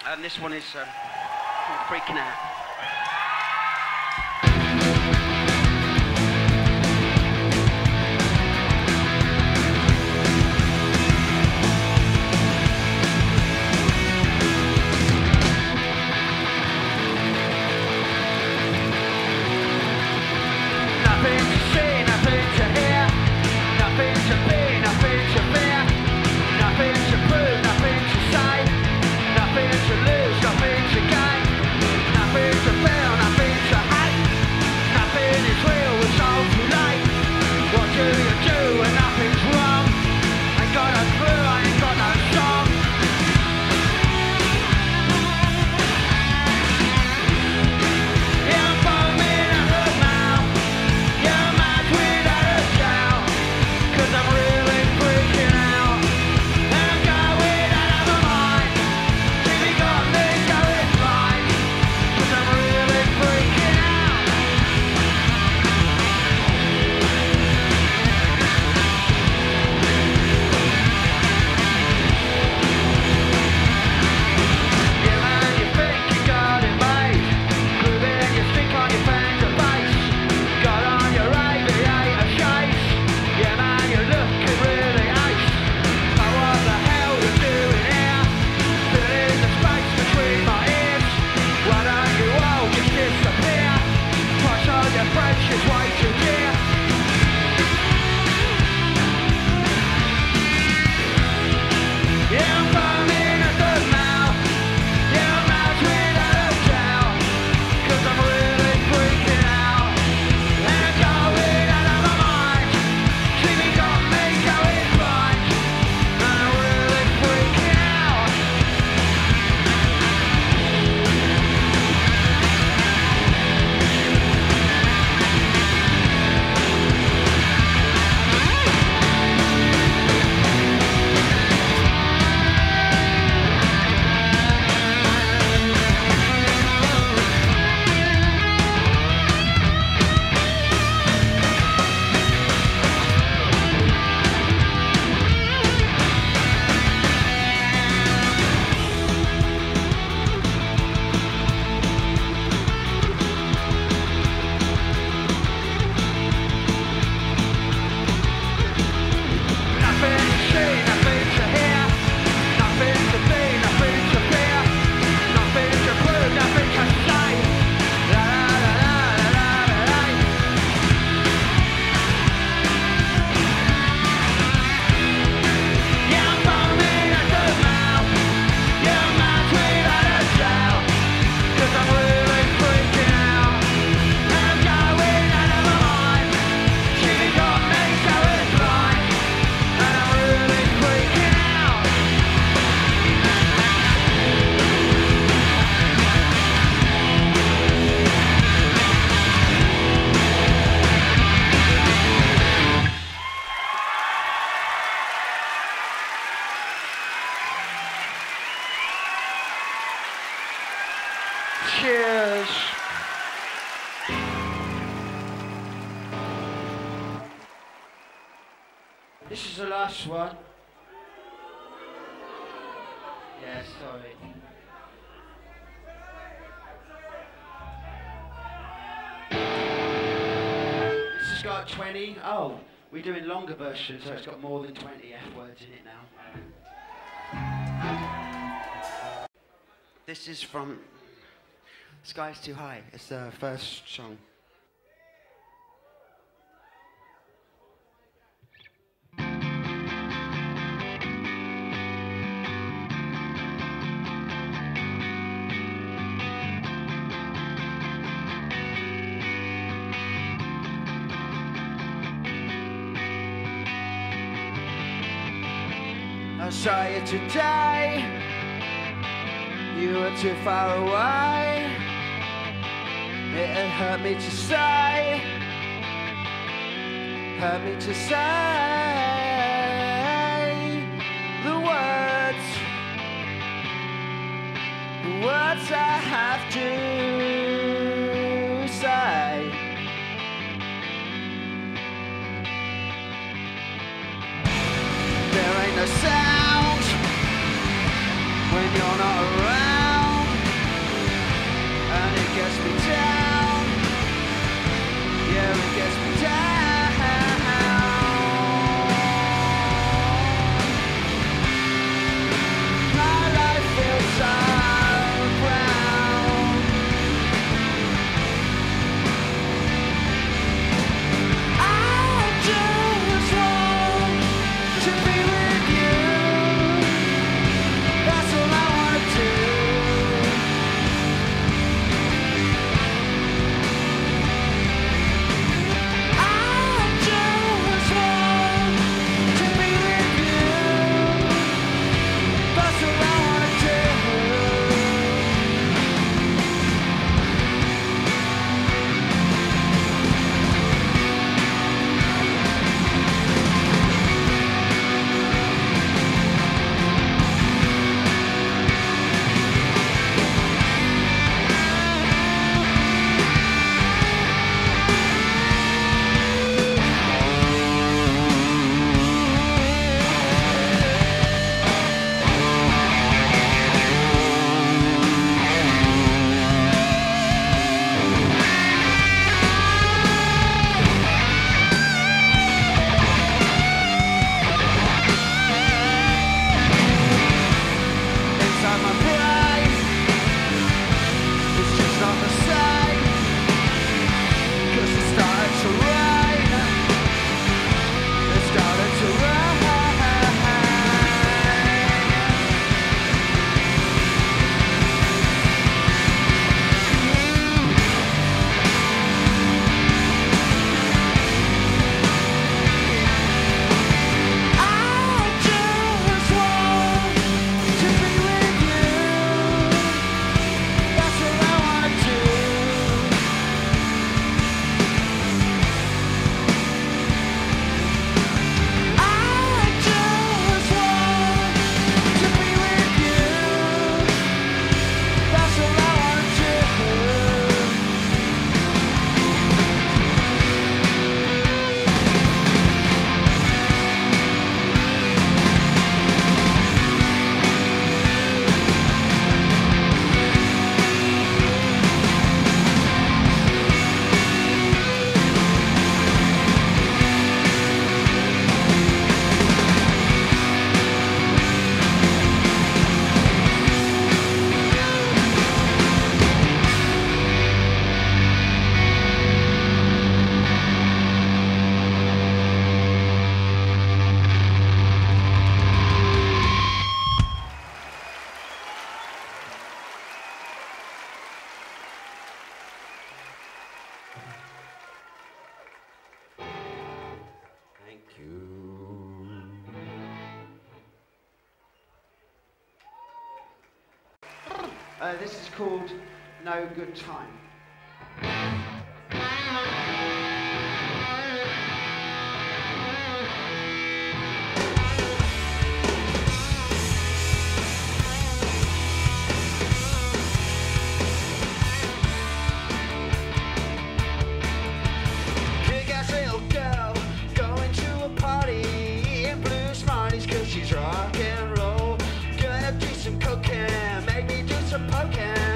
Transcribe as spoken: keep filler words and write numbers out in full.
And this one is um, called Freakin Out. Cheers. This is the last one. Yeah, sorry. This has got twenty. Oh, we're doing longer versions, so it's got more than twenty F words in it now. This is from Sky's Too High. It's the first song. I saw you today. You were too far away. It had hurt me to say, hurt me to say the words, the words I have to say. There ain't no sound when you're not around. inside my brain. It's just not the same, 'cause it started to rain. It started to rain. Uh, this is called No Good Time. Kick-ass little girl going to a party in blue smarties 'cause she's rock and roll. Gonna do some cocaine, make me do some poking.